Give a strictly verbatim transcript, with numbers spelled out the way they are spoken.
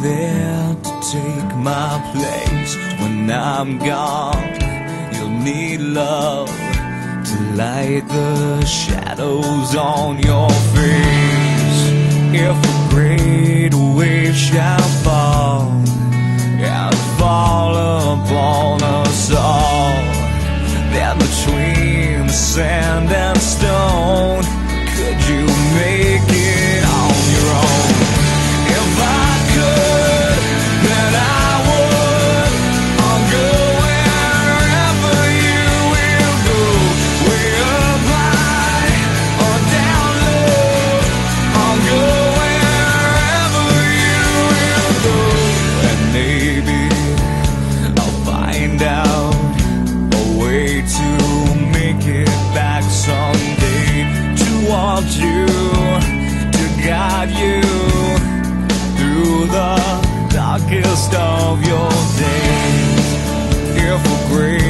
there to take my place when I'm gone. You'll need love to light the shadows on your face. If a great wave shall fall and fall upon us all, then between sand and stone, could you make it on your own? If I could, then I would. I'll go wherever you will go, way up high or down low. I'll go wherever you will go, and maybe I'll find out a way to make it back someday, to want you, to guide you through the darkest of your days. If a great